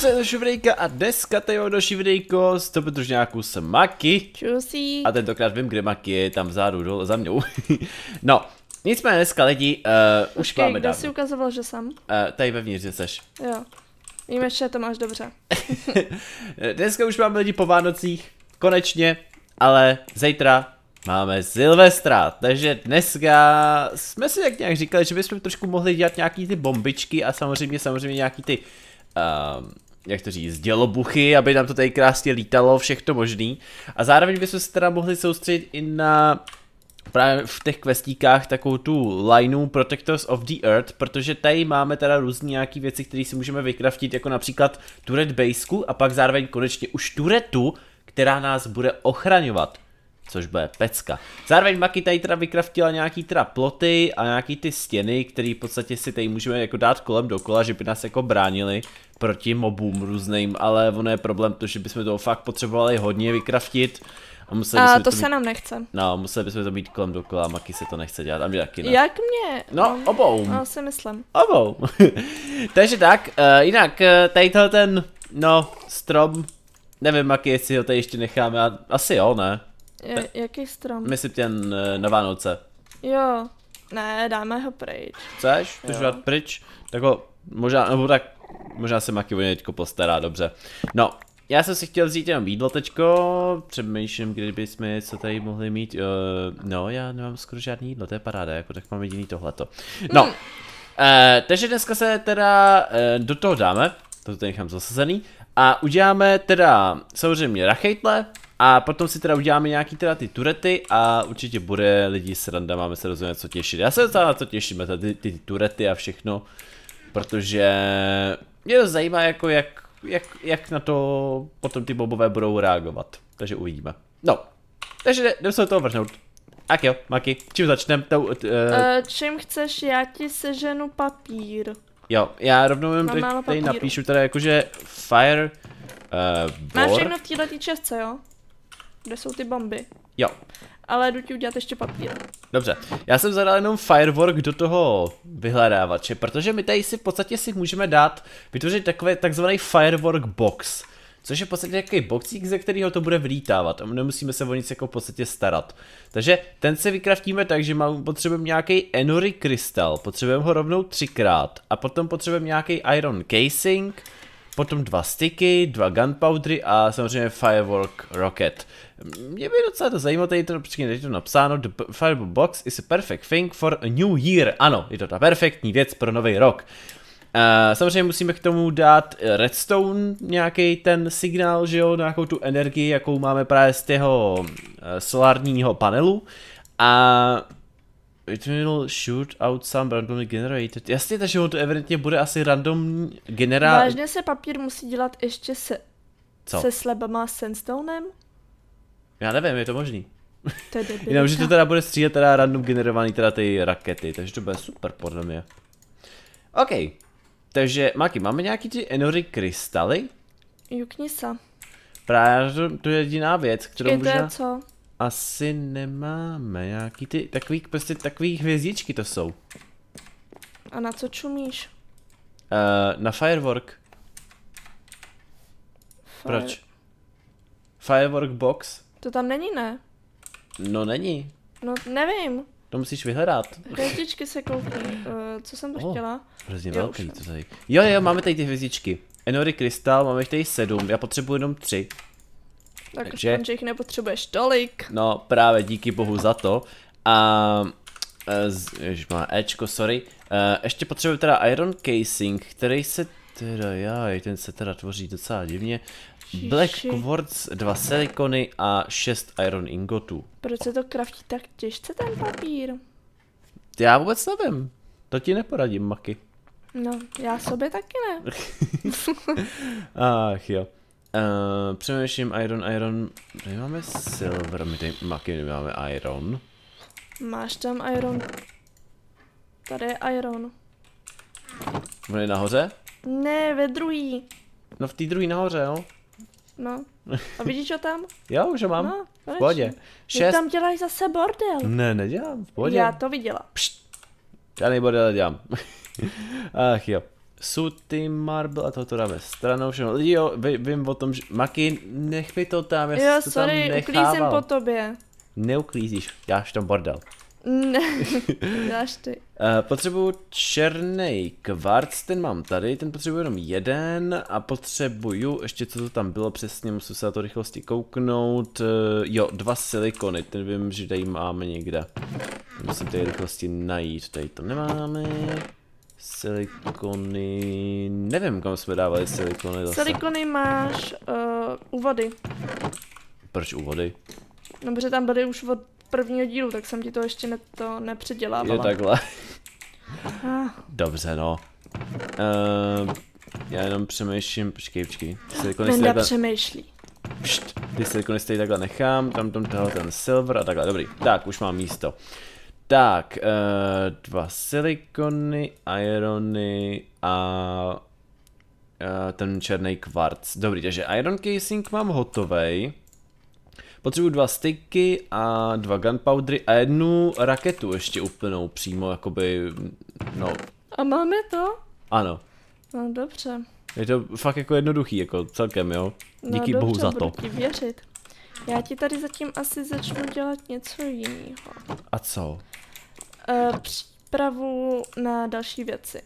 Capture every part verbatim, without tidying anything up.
Zdravím do Šivrejka a dneska tady do Šivrejko s tobě trošku nějakou s Maki. Čusí. A tentokrát vím, kde Maki je, tam vzadu dole za mnou. No, nicméně dneska lidi, uh, už Počkej, máme kde dávno. jsi ukazoval, že jsem? Uh, tady vevnitř, že seš. Jo. Víme, že to máš dobře. Dneska už máme lidi po Vánocích, konečně, ale zítra máme Silvestra, takže dneska jsme si tak nějak říkali, že bychom trošku mohli dělat nějaký ty bombičky a samozřejmě, samozřejmě nějaký ty, um, jak to říct, dělobuchy, aby nám to tady krásně lítalo, všechno možný. A zároveň bychom se teda mohli soustředit i na právě v těch questíkách takovou tu lineu Protectors of the Earth, protože tady máme teda různé nějaký věci, které si můžeme vykraftit, jako například turret baseku a pak zároveň konečně už turretu, která nás bude ochraňovat. Což bude pecka. Zároveň Maki tady teda vykraftila nějaký teda ploty a nějaký ty stěny, které v podstatě si tady můžeme jako dát kolem dokola, že by nás jako bránili proti mobům různým, ale ono je problém to, že bychom toho fakt potřebovali hodně vykraftit. A, museli a bychom to, to se mít, nám nechce. No, museli bychom to mít kolem dokola, Maki se to nechce dělat, a mě taky ne. Jak mě? No, obou. No, si myslím. Obou. Takže tak, uh, jinak uh, tady tohle ten, no, strom, nevím Maki, jestli ho tady ještě necháme, a asi jo, ne? Je, jaký strom? Myslím ten uh, na Vánoce. Jo. Ne, dáme ho pryč. Chceš? Chceš dát pryč? Tak ho, možná, nebo tak, možná se Maki o něj teďko postará, dobře. No, já jsem si chtěl vzít jenom jídlo teďko, přemýšlím, kdyby jsme něco tady mohli mít, uh, no já nemám skoro žádný jídlo, to je paráda, jako tak mám jediný tohleto. No, hmm. uh, takže dneska se teda uh, do toho dáme, to tady nechám zasazený, a uděláme teda samozřejmě rachejtle, a potom si teda uděláme nějaký teda ty turety a určitě bude lidi sranda, máme se rozumět co těšit. Já se docela na to těším, ty, ty turety a všechno, protože mě to zajímá jako jak, jak, jak na to potom ty bobové budou reagovat, takže uvidíme. No, takže jdeme se do toho vrhnout. Tak jo, Maki, čím začneme? Uh, uh, čím chceš, já ti seženu papír. Jo, já rovnou jenom tady, tady napíšu teda jakože fire uh, Máš všechno v této čestce, jo? Kde jsou ty bomby? Jo. Ale jdu ti udělat ještě papír. Dobře, já jsem zadal jenom firework do toho vyhledávače, protože my tady si v podstatě si můžeme dát, vytvořit takový takzvaný firework box, což je v podstatě takový boxík, ze kterého to bude vylítávat a nemusíme se o nic jako v podstatě starat. Takže ten se vykraftíme tak, že mám, potřebujeme nějaký enory krystal, potřebujeme ho rovnou třikrát a potom potřebujeme nějaký iron casing, potom dva sticky, dva gunpowdery a samozřejmě firework rocket. Mě by docela to zajímalo, tady to, tady to napsáno, the firework box is a perfect thing for a new year. Ano, je to ta perfektní věc pro nový rok. Uh, samozřejmě musíme k tomu dát redstone, nějaký ten signál, že jo, nějakou tu energii, jakou máme právě z toho uh, solárního panelu. A it will shoot out some randomly generated. Jasně, takže on to evidentně bude asi random generát. Vážně se papír musí dělat ještě se, Co? se slabama sandstonem? Já nevím, je to možný. To je debilita. Jenom, že to teda bude střílet teda random generovaný teda ty rakety, takže to bude super podle mě. OK, takže Maki, máme nějaký ty enory krystaly? Jukni se. Právě to, to je jediná věc, kterou Počkej, možná to je co? asi nemáme. Nějaký ty, takový, prostě takový hvězdičky to jsou. A na co čumíš? Uh, na firework. Fire... Proč? Firework box? To tam není, ne? No není. No nevím. To musíš vyhledat. Hvězdičky se koukni. Uh, co jsem to Oh, chtěla? Hrozně Jo, velký už. to tady. Jo, jo, máme tady ty hvězdičky. Enory krystal, máme jich tady sedm, já potřebuji jenom tři. Tak Takže- aspoň, že jich nepotřebuješ tolik. No, právě díky bohu za to. A... Ježiš, má Ečko, sorry. Uh, ještě potřebuji teda iron casing, který se teda, jaj, ten se teda tvoří docela divně. Black Ježi. quartz, dva silikony a šest iron ingotů. Proč se to kraftí tak těžce ten papír? Já vůbec nevím. To ti neporadím, Maki. No, já sobě taky ne. Ach jo. Uh, přemýšlím iron, iron, tady máme silver, my tady, Maki, my máme iron. Máš tam iron. Tady je iron. On je nahoře? Ne, ve druhý. No v té druhé nahoře, jo? No. A vidíš ho tam? Jo, už ho mám. No, V pohodě. Šest. Šest. tam děláš zase bordel. Ne, nedělám, v pohodě. Já to viděla. Žádný bordel nedělám. Ach jo. Suty, marble a tohoto dáme stranou, všechno. Lidi, jo, ví, vím o tom, že... Maki, nech mi to tam, já Jo, to sorry, tam uklízím nechával. po tobě. Neuklízíš, jáš tam bordel. Ne, dáš ty. Uh, potřebuju černý kvarc, ten mám tady, ten potřebuju jenom jeden a potřebuju, ještě co to tam bylo přesně, musím se na to rychlosti kouknout, uh, jo, dva silikony, ten vím, že tady máme někde. Musím tady rychlosti najít, tady to nemáme. Silikony, nevím, kam jsme dávali silikony zase. Silikony máš uh, u vody. Proč u vody? No, protože tam byly už od prvního dílu, tak jsem ti to ještě ne, to nepředělávala. Je takhle. Ah. Dobře, no. Uh, já jenom přemýšlím, počkej, počkej. Silikony si Menda takhle... přemýšlí. Pšt, ty silikony si tady takhle nechám, tam tam tohle ten silver a takhle, dobrý. Tak, už mám místo. Tak, uh, dva silikony, irony a uh, ten černý kvarc. Dobrý, takže iron casing mám hotovej. Potřebuji dva sticky a dva gunpowdery a jednu raketu ještě úplnou přímo, jakoby, no. A máme to? Ano. No dobře. Je to fakt jako jednoduchý, jako celkem, jo. Díky no, bohu dobře, za to. Budu ti věřit. Já ti tady zatím asi začnu dělat něco jiného. A co? Uh, přípravu na další věci.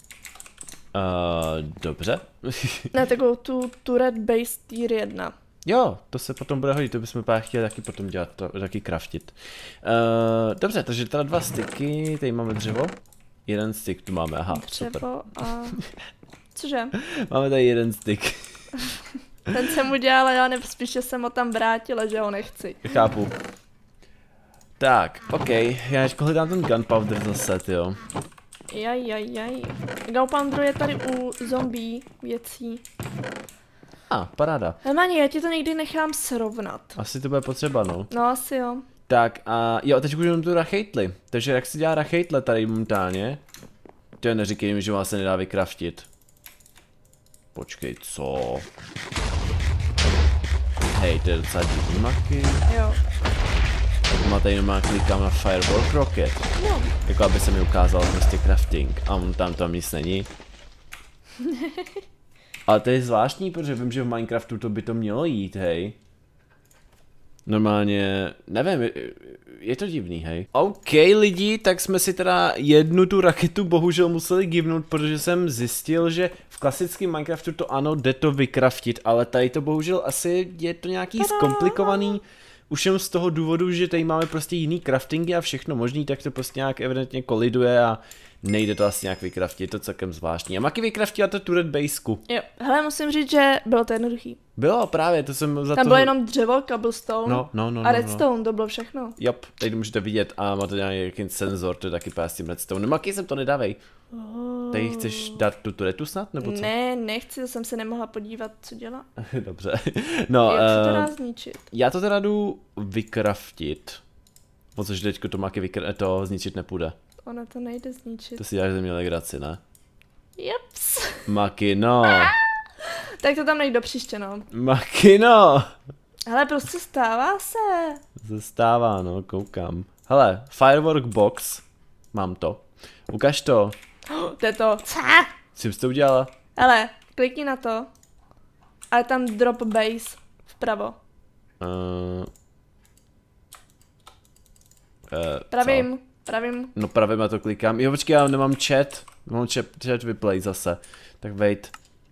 Uh, dobře. Ne, takovou tu turret base tier jedna. Jo, to se potom bude hodit, to bychom pak chtěli taky potom dělat, to, taky craftit. Uh, dobře, takže teda dva styky, tady máme dřevo. Jeden styk tu máme, aha, Dřevo super. a... Cože? Máme tady jeden styk. Ten jsem udělala, já ne, spíše jsem ho tam vrátila, že ho nechci. Chápu. Tak, ok, já teď hledám ten gunpowder zase, jo. Jaj, jaj, jaj. Gaupandro je tady u zombie věcí. A, ah, paráda. Hermani, já ti to někdy nechám srovnat. Asi to bude potřeba, no. No asi jo. Tak a jo, teď už jenom tu rachejtli. Takže jak se dělá rachejtle tady momentálně? To je neříkej mi, že vás se nedá vykraftit. Počkej, co? Hej, to je docela divný, Maki. Jo. Má tady jenom klikám na Firework Rocket. No. Jako aby se mi ukázal prostě crafting. A on tam tam nic není. Ale to je zvláštní, protože vím, že v Minecraftu to by to mělo jít, hej. Normálně, nevím, je, je to divný, hej. OK lidi, tak jsme si teda jednu tu raketu bohužel museli givnout, protože jsem zjistil, že v klasickém Minecraftu to ano, jde to vykraftit, ale tady to bohužel asi je to nějaký zkomplikovaný. Už jen z toho důvodu, že tady máme prostě jiný craftingy a všechno možný, tak to prostě nějak evidentně koliduje a nejde to asi nějak vykraftit, je to celkem zvláštní. A Maki vykraftila to turret baseku. Jo, hele, musím říct, že bylo to jednoduchý. Bylo právě, to jsem za Tam to... bylo jenom dřevo, cobblestone no, no, no, a no, redstone, no. To bylo všechno. Jop, tady můžete vidět a má to nějaký senzor, to je taky pás s tím redstone. Maki jsem to nedávej. Oh. Tady chceš dát tu turetu snad, nebo co? Ne, nechci, to jsem se nemohla podívat, co dělá. Dobře. No, Jak se to uh, dá zničit? já to teda jdu vykraftit. O což teďko to Maki vykr- to zničit nepůjde. Ona to nejde zničit. To si děláš ze mě legraci, ne? Jeps. Maki, no. Tak to tam nejde do příště, no. Maki, no. Hele, prostě stává se. Zastává, no, koukám. Hele, Firework Box. Mám to. Ukaž to. To je to. Co? Co jsi to udělala? Hele, klikni na to. A je tam drop base vpravo. Uh, uh, Pravím, co? pravím. No pravím, já to klikám. Jo, počkej, já nemám chat. Mám chat, chat vyplay zase. Tak wait.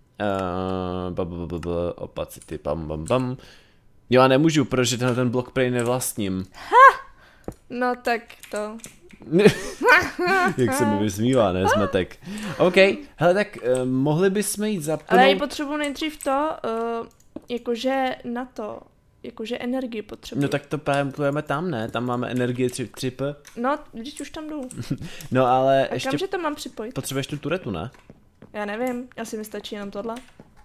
Uh, opacity, bam, bam, bam. Jo, já nemůžu, protože tenhle ten blok prej nevlastním. Ha! No tak to. Jak se mi vysmívá, ne, zmetek. OK, hele, tak uh, mohli bychom jít zapnout... Ale já potřebuji nejdřív to, uh, jakože na to, jakože energii potřebuji. No tak to právě půjdeme tam, ne? Tam máme energie tři P. No, když už tam jdu. No ale A ještě... kamže to mám připojit? Potřebuješ tu turetu, ne? Já nevím, asi mi stačí jenom tohle.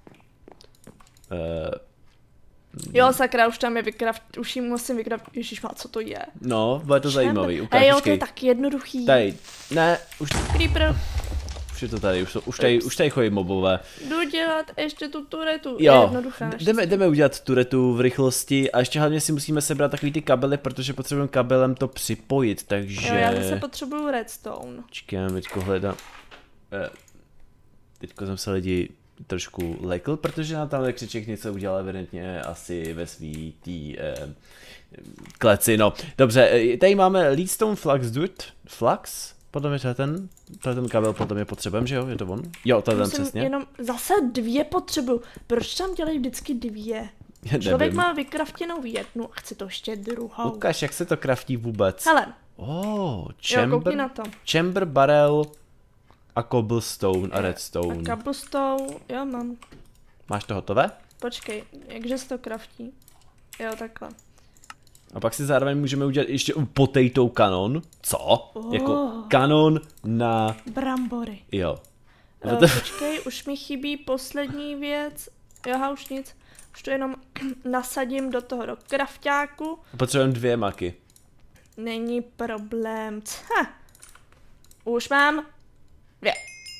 Uh, Jo, sakra, už tam je vykraft, už jim musím vykraft, ježišmá, co to je? No, bude to zajímavý, ukáž, Hej, jo, to počkej. je tak jednoduchý. Tady, ne, už, Creeper, už je to tady, už, to, už tady, už tady chodí mobové. jdu dělat ještě tu turetu, je Jo, jednoduchá. jdeme, jdeme udělat turetu v rychlosti a ještě hlavně si musíme sebrat takový ty kabely, protože potřebujeme kabelem to připojit, takže... Jo, já zase potřebuju redstone. Počkej, teďko hledám. Eh, teďko jsem se lidi trošku lekl, protože nám tam křiček něco udělal evidentně asi ve svý tý eh, kleci, no. Dobře, tady máme Leadstone Flux Dude, Flux, potom je to ten, to je ten kabel, potom je potřebujeme, že jo, je to on? Jo, to je ten přesně. Jenom zase dvě potřebuju, proč tam dělají vždycky dvě? Já Člověk nevím. má vykraftěnou jednu a chce to ještě druhou. Ukaž, jak se to kraftí vůbec. Hele. Oh, Jo, chamber, koukni na to. chamber barrel a cobblestone a redstone. A cobblestone, jo mám. Máš to hotové? Počkej, jakže se to kraftí? Jo, takhle. A pak si zároveň můžeme udělat ještě potato kanon. Co? Oh. Jako kanon na... Brambory. Jo. Uh, počkej, už mi chybí poslední věc. Jo, už nic. Už to jenom nasadím do toho do krafťáku. Potřebujeme dvě maky. Není problém. Ha. Už mám dvě.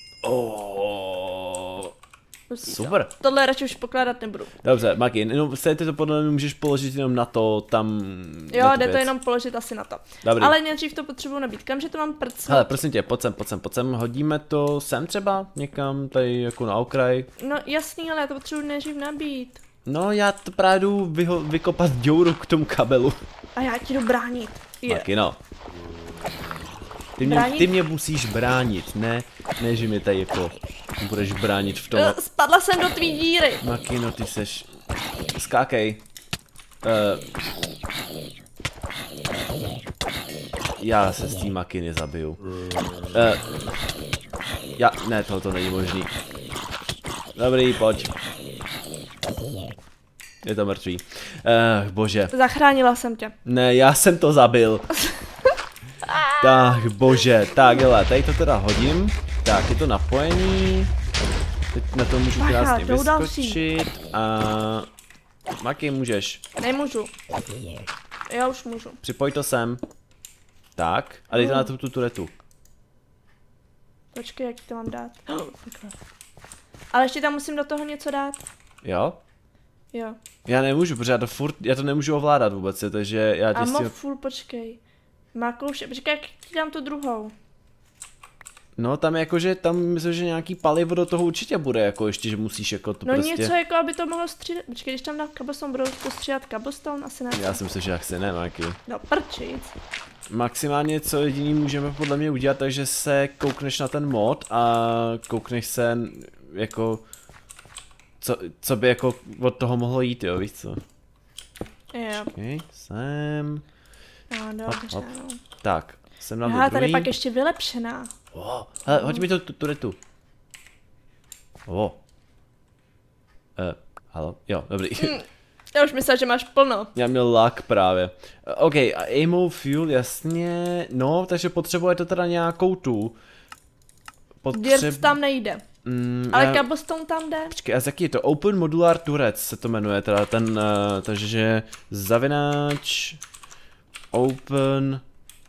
Oh. Musí Super. To. Tohle radši už pokládat nebudu. Dobře, Maki, no se ty to podle mě můžeš položit jenom na to, tam... Jo, na jde věc. to jenom položit asi na to. Dobrý. Ale nejdřív to potřebuji nabít. Kamže to mám prcnout? Hele, prosím tě, pojď sem, pojď sem, pojď sem, hodíme to sem třeba, někam, tady jako na okraj. No jasný, ale já to potřebuji nejdřív nabít. No, já to právě jdu vyho- vykopat děuru k tomu kabelu. A já ti jdu bránit. Je. Maki, no. Ty mě, Bránit? ty mě musíš bránit, ne, ne, že mě tady jako budeš bránit v tom. Uh, Spadla jsem do tvý díry. Maki, no ty seš... Skákej. Uh, já se s tím Maki nezabiju. Uh, já, ne, tohle to není možný. Dobrý, pojď. Je to mrtvý. Uh, bože. Zachránila jsem tě. Ne, já jsem to zabil. Tak, bože. Tak, hele, tady to teda hodím. Tak, je to napojení. Teď na to můžu Bacha, krásně jdou další. vyskočit. A... Maki, můžeš. Nemůžu. Já už můžu. Připoj to sem. Tak, a dej to na tu, tu turetu. Počkej, jak to mám dát. Ale ještě tam musím do toho něco dát. Jo? Jo. Já nemůžu, protože já to furt, já to nemůžu ovládat vůbec, takže já A ti s tím... mo full, počkej. Má kouše, počkej, jak ti dám tu druhou. No tam jakože, tam myslím, že nějaký palivo do toho určitě bude, jako ještě, že musíš jako to No prostě... něco jako, aby to mohlo střídat. Počkej, když tam dám cobblestone, budou to střídat cobblestone? Asi ne. Já si myslím, že asi ne, Maki. No prčic. Maximálně co jediný můžeme podle mě udělat, takže se koukneš na ten mod a koukneš se jako... Co, co by jako od toho mohlo jít, jo, víš co? Jo. Okay, sem... No dobře, Hop, hop. no. Tak, jsem na Aha, druhý. tady pak ještě vylepšená. Oh, hele, hoď mi to tu, turetu. Oh. Uh, halo, jo, dobrý. Mm. Já už myslel, že máš plno. Já měl lak právě. Uh, OK, a ammo fuel, jasně. No, takže potřebuje to teda nějakou tu. Potřeb... Dirt tam nejde. Mm, Ale já... cobblestone tam jde. Počkej, a z jaký je to? Open Modular Turret se to jmenuje, teda ten, uh, takže zavináč... Open...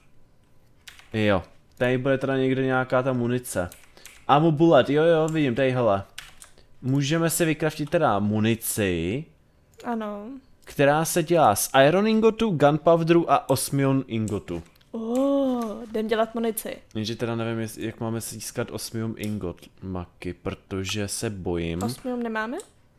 Jo, tady bude teda někde nějaká ta munice. Ammo bullet, jo jo, vidím, tady hele. Můžeme si vykraftit teda munici, Ano. která se dělá z iron ingotu, gunpowderu a osmium ingotu. Oh, jdem dělat munici. Jenže teda nevím, jestli, jak máme získat osmium ingot, Maki, protože se bojím. Osmium nemáme?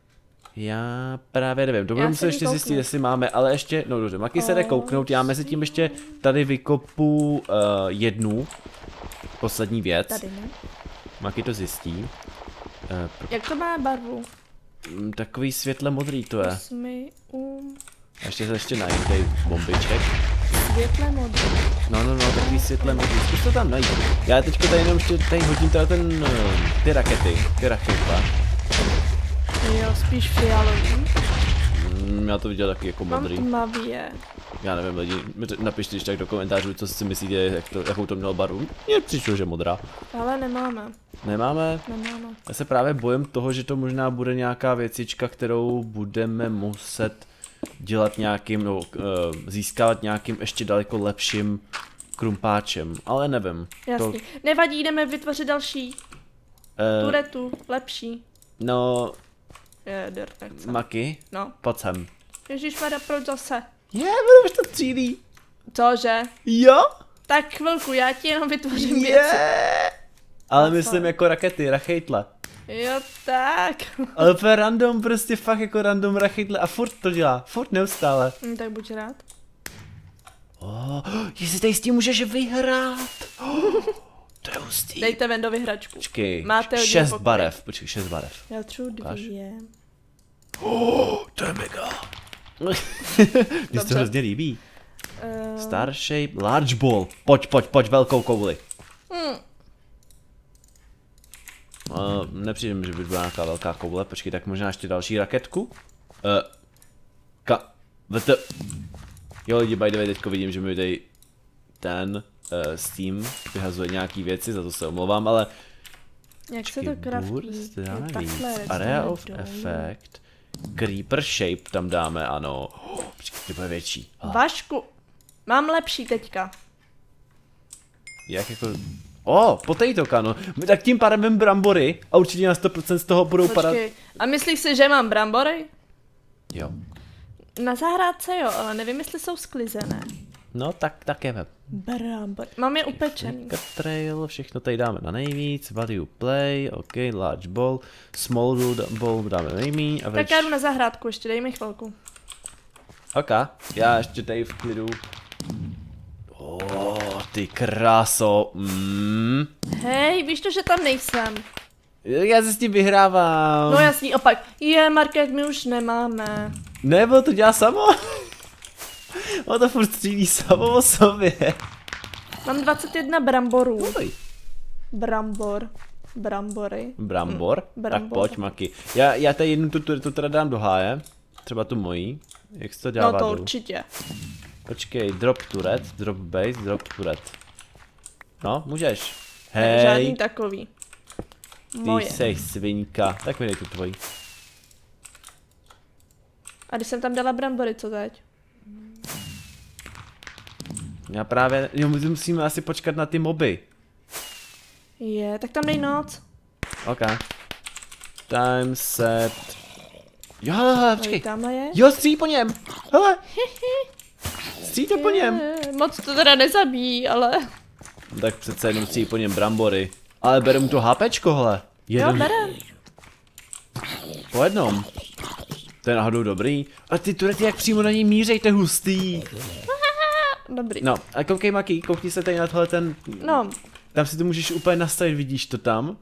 Já právě nevím, to Já budeme se muset ještě jdu zjistit, kouknout. jestli máme, ale ještě, no dobře, Maki se jde kouknout, já mezi tím ještě tady vykopu uh, jednu poslední věc. Tady ne. Maki to zjistí. Uh, Jak to má barvu? Mm, takový světle modrý to je. Osmium. A ještě se ještě najít tady bombiček. Světle modrý. No, no, no, takový světle modrý. Zkus to tam najít. Já teďko tady jenom ještě tady hodím teda ten, uh, ty rakety, ty raketa. Jo, spíš fialový. Mm, já to viděl taky jako Mám modrý. tmavě. Já nevím, lidi, napište když tak do komentářů, co si myslíte, jak to, jakou to mělo barvu. Mně přišlo, že modrá. Ale nemáme. Nemáme? Nemáme. Já se právě bojím toho, že to možná bude nějaká věcička, kterou budeme muset dělat nějakým, no, uh, získávat nějakým ještě daleko lepším krumpáčem, ale nevím. Jasný. To, Nevadí, jdeme vytvořit další. uh, Turetu, lepší. no, Je, dirt nechce. Maki, No. pojď sem. Ježišmarja, proč zase? Je, yeah, už to třídí. Cože? Jo? Tak chvilku, já ti jenom vytvořím Je. věci. Ale A co? myslím jako rakety, rachejtle. Jo, tak. Ale úplně random, prostě fakt jako random rachytle a furt to dělá, furt neustále. Hm, tak buď rád. Oh, jestli tady s tím můžeš vyhrát. Oh, to je hustý. Dejte Vendovi hračku. Počkej, Máte hodně šest pokoj. barev, počkej, šest barev. Já třeba dvě. Oh, to je mega. Mně se to hrozně líbí. Uh... Star shape, large ball. Pojď, pojď, pojď, velkou kouli. Hmm. Uh, nepřijde mi, že by byla nějaká velká koule. Počkej, tak možná ještě další raketku. Uh, ka... vt... Jo lidi, by the way, teďko vidím, že mi tady ten uh, Steam vyhazuje nějaký věci, za to se omlouvám, ale... Jak se to craftí? Area of effect. Creeper shape tam dáme, ano. Oh, počkej, to bude větší. Ah. Vašku, mám lepší teďka. Jak jako... O, oh, potato kano. Tak tím pádem vem brambory a určitě na sto procent z toho budou padat. Počkej, a myslíš si, že mám brambory? Jo. Na zahrádce jo, ale nevím, jestli jsou sklizené. No, tak, tak je web. Brambory. Mám je upečený. Trail, všechno tady dáme na nejvíc. Value play, ok, large ball. Small ball dáme nejmíň. Tak já jdu na zahrádku, ještě dej mi chvilku. Ok, já ještě tady v klidu. Oh, ty kráso. Mm. Hej, víš to, že tam nejsem. Já se s tím vyhrávám. No jasný, opak. Je, market my už nemáme. Nebo to dělá samo? O to furt střílí samo o sobě. Mám dvacet jedna bramborů. Oj. Brambor. Brambory. Brambor? Hm, brambor. Tak pojď, Maki. Já, já tady jednu tu, tu, tu teda dám do háje. Třeba tu mojí. Jak se to dělá? No to dolů? určitě. Počkej, drop turret, drop base, drop turret. No, můžeš. Ne, žádný Hej, takový. ty Moje. sej svinka. Tak mi dej tu tvojí. A když jsem tam dala brambory, co teď? Já právě, jo, my musíme asi počkat na ty moby. Je, tak tam dej noc. Ok. Time set. Jo, hele, hele, počkej. Tamhle je. Jo, střílí po něm. Hele. Střílí to po něm. Je, moc to teda nezabíjí, ale... Tak přece jenom střílí po něm brambory. Ale bere mu to HPčko, hele. Jo, berem. Po jednom. To je náhodou dobrý. A ty turety jak přímo na něj mířej, to je hustý. Dobrý. No, a koukej Maki, koukni se tady na tohle ten... No. Tam si to můžeš úplně nastavit, vidíš to tam?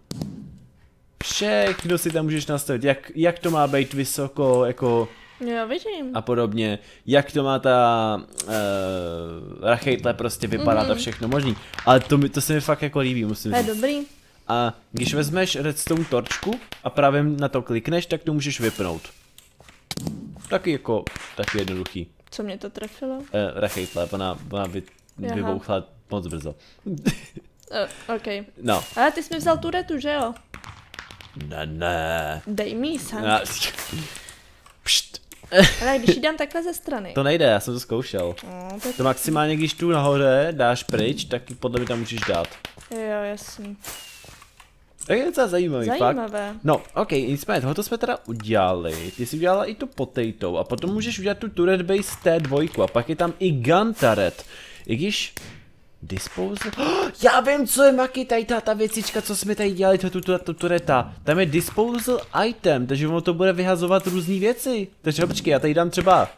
Všechno si tam můžeš nastavit, jak, jak to má být vysoko, jako... Jo, vidím. A podobně, jak to má ta uh, rachejtle prostě vypadat mm-hmm. a všechno možný. Ale to, mi, to se mi fakt jako líbí, musím To je říct. dobrý. A když vezmeš redstone torčku a právě na to klikneš, tak to můžeš vypnout. Taky jako, taky jednoduchý. Co mě to trefilo? Uh, rachejtle, ona, ona vy, vybouchla moc brzo. Uh, OK. No. Ale ty jsi mi vzal tu retu, že jo? Ne, ne. Dej mi sem. Já... Pšt. Ale když ji dám takhle ze strany. To nejde, já jsem to zkoušel. No, to... To maximálně, když tu nahoře dáš pryč, tak ji podle mě tam můžeš dát. Jo, jasný. Tak je docela zajímavý, Zajímavé. fakt. No, ok, nicméně, tohoto jsme teda udělali. Ty jsi udělala i tu potato a potom můžeš udělat tu turret base T dva a pak je tam i gun turret. I když... Disposal... Oh, já vím, co je Maki, tady ta, ta věcička, co jsme tady dělali, tu, tu, tu, tu tureta. Tam je disposal item, takže ono to bude vyhazovat různé věci. Takže počkej, já tady dám třeba...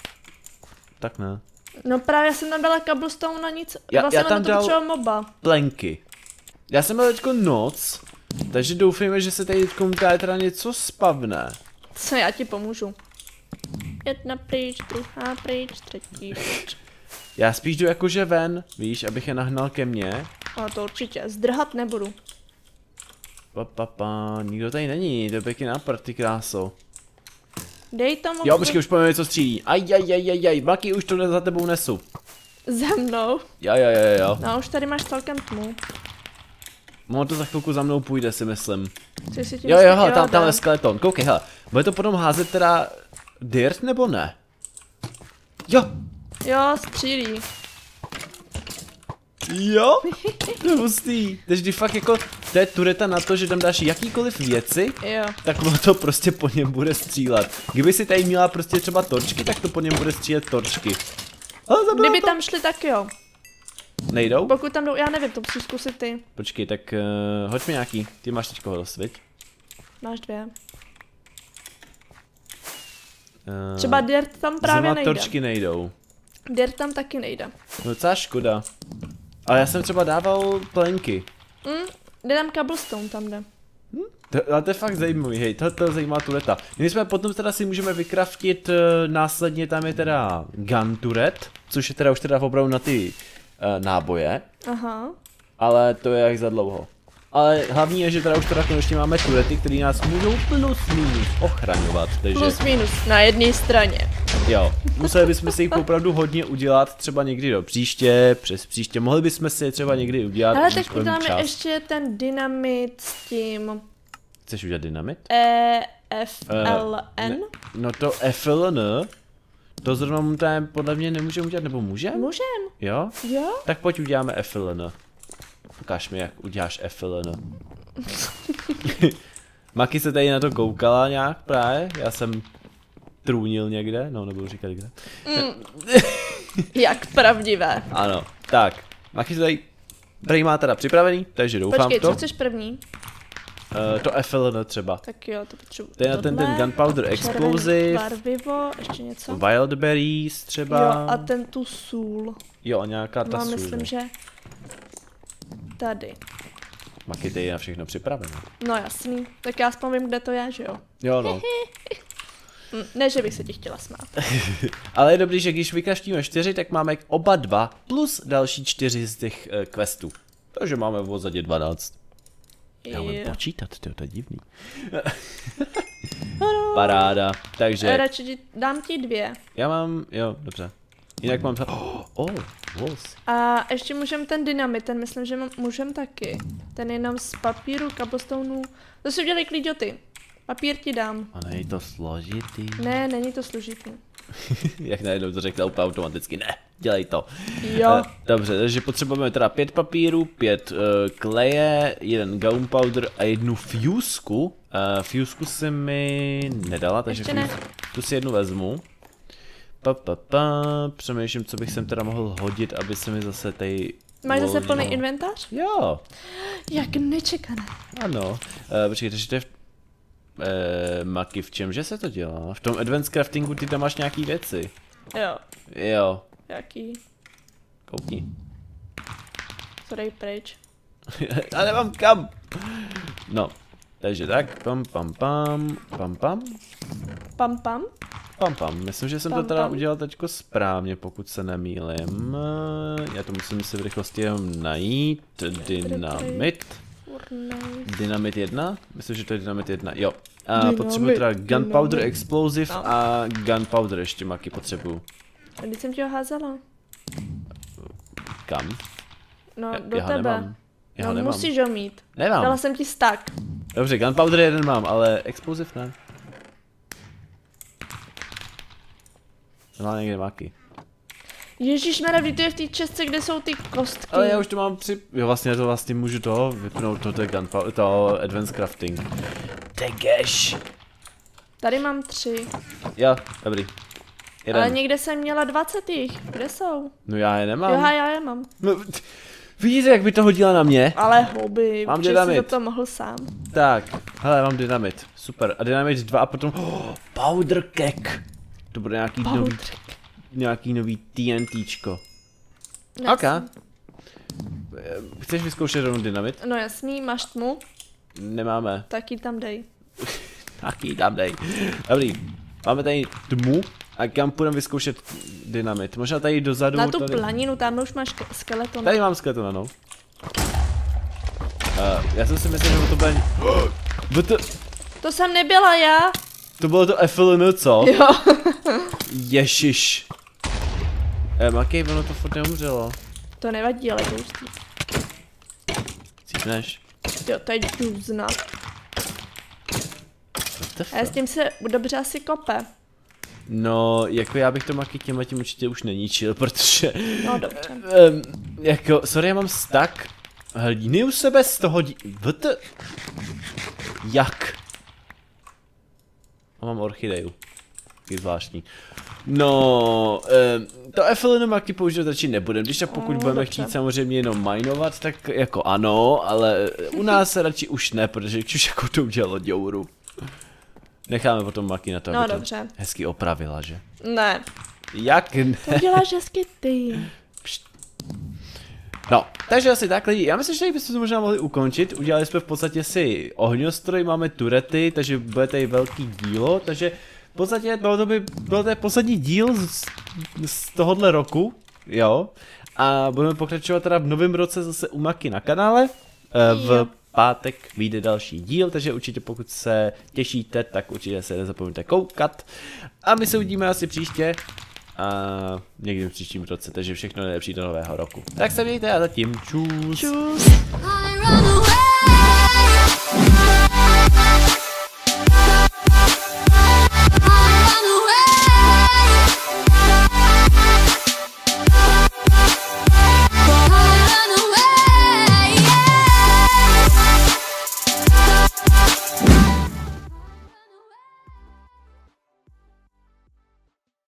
Tak ne. No právě jsem tam dala cobblestone na nic. Já- vlastně já na tam to dal- potřeba moba. Plenky. Já jsem měl teďko noc, takže doufejme, že se tady teďko teda něco spavne. Co, já ti pomůžu. Jedna pryč, druhá pryč, třetí pryč. Já spíš jdu jakože ven, víš, abych je nahnal ke mně. Ale to určitě, zdrhat nebudu. Pa, pa, pa, nikdo tady není, to je pěkný nápad, ty kráso. Dej tomu... Jo, počkej, už povíme, co střílí. Aj, aj, aj, aj, aj, Maki, už to za tebou nesu. Za mnou. Jo, jo, jo, jo. No už tady máš celkem tmu. Ono to za chvilku za mnou půjde, si myslím. Chci si ti Jo, jo, vysvětlit, hele, tam, tam je dám. skeleton, koukej, hele. Bude to potom házet teda dirt nebo ne? Jo, Jo, střílí. jo, to je hustý. Takže ty fakt jako, to je tureta na to, že tam dáš jakýkoliv věci, Jo. tak ono to prostě po něm bude střílet. Kdyby si tady měla prostě třeba torčky, tak to po něm bude střílet torčky. Ale zabila Kdyby to. tam šli, tak jo. Nejdou? Pokud tam jdou, já nevím, to musíš zkusit ty. Počkej, tak uh, hoď mi nějaký, ty máš teďko dost, viď? Máš dvě. Uh, Třeba dirt tam právě nejde. Zematorčky nejdou. Dirt tam taky nejde. No docela škoda. Ale já jsem třeba dával plenky. Mm, jde tam cobblestone, tam jde. Hm? To, ale to je fakt zajímavý, hej, to, to zajímá tu leta. My jsme potom teda si můžeme vykraftit, uh, následně tam je teda gun turret, což je teda už teda opravdu na ty uh, náboje. Aha. Ale to je jak za dlouho. Ale hlavní je, že teda už teda konečně máme turety, které nás můžou plus minus ochraňovat, takže... Plus minus, na jedné straně. Jo, museli bychom si jich opravdu hodně udělat, třeba někdy do příště, přes příště, mohli bychom si je třeba někdy udělat. Ale teď uděláme ještě ten dynamit s tím... Chceš udělat dynamit? E F L N? Uh, no to F L N, to zrovna mu tam podle mě nemůžeme udělat, nebo můžeme? Můžem. Jo? Jo? Tak pojď uděláme F L N. Ukáž mi, jak uděláš F L N. Maki se tady na to koukala nějak právě, já jsem trůnil někde, no nebudu říkat kde. Mm. Jak pravdivé. Ano, tak, Maki se tady prý má teda připravený, takže doufám Počkej, to. co chceš první? Uh, to F L N třeba. Tak jo, to potřebuji. To je na ten, ten Gunpowder Explosive. Barvivo, ještě něco. Wildberries třeba. Jo, a ten tu sůl. Jo, a nějaká ta no, sůl. myslím, že tady. Maki tady je na všechno připravená. No jasný, tak já aspoň vím, kde to je, že jo? Jo no. Hm, ne, že bych se ti chtěla smát. Ale je dobrý, že když vykaštíme čtyři, tak máme oba dva plus další čtyři z těch uh, questů. Takže máme v vozadě dvanáct. Já umím počítat, tyjo, to je divný. Paráda, takže... Radši ti, dám ti dvě. Já mám, jo, dobře. Jinak mám... Oh, oh vos. A ještě můžem ten dynamit, ten myslím, že můžem taky. Ten jenom z papíru, cobblestoneu. To si udělej klíďoty. Papír ti dám. A není to složitý. Ne, není to složitý. Jak najednou to řekla úplně automaticky, ne, dělej to. Jo. Uh, dobře, takže potřebujeme teda pět papíru, pět uh, kleje, jeden gunpowder a jednu fusku. Uh, fusku se mi nedala, takže ne. tu si jednu vezmu. Pa, pa, pa. Přemýšlím, co bych sem teda mohl hodit, aby se mi zase tady... Máš zase plný inventář? Jo. Jak nečekané. Ano. Uh, počkej, takže to je v... Uh, Maki, v čemže se to dělá? V tom advanced craftingu ty tam máš nějaký věci. Jo. Jo. Jaký? Koukni. Co dej pryč. Já nemám kam. No, takže tak, pam pam pam, pam pam. Pam pam? Pam pam, myslím, že jsem pam, to teda pam. udělal teďko správně, pokud se nemýlim. Já to musím si v rychlosti jenom najít. Dynamit. Dynamit jedna? Myslím, že to je dynamit jedna, jo. A Dynamit, potřebuji teda gunpowder dynamit. explosive No. a gunpowder ještě Maki potřebuju. A když jsem ti ho házela? Kam? No, Já- do já ho tebe. nemám. Já ho No, nemám. musíš ho mít. Nemám. Dala jsem ti stack. Dobře, gunpowder jeden mám, ale explosive ne. Má někde Maki. Ježišmarja, to je v té čestce, kde jsou ty kostky. Ale já už to mám při... Jo, vlastně to vlastně můžu to vypnout, to, to je gunpowder, to advanced crafting. Tegeš. Tady mám tři. Jo, dobrý. Jeden. Ale někde jsem měla dvacet jich. Kde jsou? No já je nemám. Jo, já je mám. No, t- vidíte, jak by to hodila na mě? Ale hobby, Mám že dynamit. si to mohl sám. Tak, hele, mám dynamit. Super. A dynamit dva a potom... Oh, powder keg. To bude nějaký Powder nový... Nějaký nový TNTčko. No, Ok. Chceš vyzkoušet rovnou dynamit? No jasný, máš tmu, Nemáme. tak ji tam dej. Taky tam dej. Dobrý. Máme tady tmu. A kam půjdeme vyzkoušet dynamit? Možná tady dozadu. Na tu tady... planinu, tam už máš ke- skeleton. Tady mám skeleton, no. Uh, já jsem si myslel, že to bude... Oh, to... To jsem nebyla já. to bylo to F L N, co? Jo. Ježiš. Eh, Makej, ono to furt neumřelo. To nevadí, ale to hustý. Cítneš? Jo, to je duzna. What the A s fuck? tím se dobře asi kope. No, jako já bych to Maki tímhle tím určitě už neníčil, protože... No dobře. Um, jako, sorry, já mám stack hlíny u sebe z toho dí... What the... Jak? A mám orchideju. taky zvláštní. No, eh, to F L N maky používat radši nebudeme, když tak pokud No, budeme dobře. chtít samozřejmě jenom minovat, tak jako ano, ale u nás se radši už ne, protože už jako to udělalo děuru. Necháme potom maky na to, No aby to dobře. hezky opravila, že? Ne. Jak ne? To uděláš hezky ty. No, takže asi tak lidi, já myslím, že tady bychom to možná mohli ukončit, udělali jsme v podstatě si ohňostroj, máme turety, takže bude tady velký dílo, takže v podstatě bylo to by, byl to poslední díl z, z tohohle roku, jo, a budeme pokračovat teda v novém roce zase u Maky na kanále, v Jo. pátek vyjde další díl, takže určitě pokud se těšíte, tak určitě se nezapomeňte koukat a my se uvidíme asi příště. A někdy v příštím roce, takže všechno nejlepší do nového roku. Tak se mějte a zatím čus. Čus. I run away.